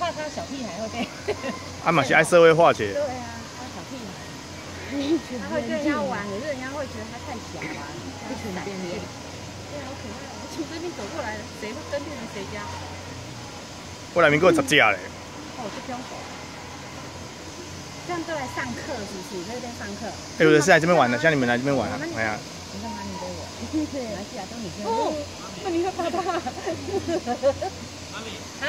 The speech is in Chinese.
怕他小屁孩会被。 啊嘛是爱社会化些。 对啊，他小屁孩。他会跟人家玩，可是人家会觉得他太小了，不全边边。对啊，好可爱！我从这边走过来了，谁会跟进谁家？ 我内面还有10只嘞。 哦，这凶手。这样都来上课是不是？在这边上课。 有的是来这边玩的，像你们来这边玩啊，哎呀。 你干嘛你给我？对，马来西亚都你跟我。哦，那你会怕他？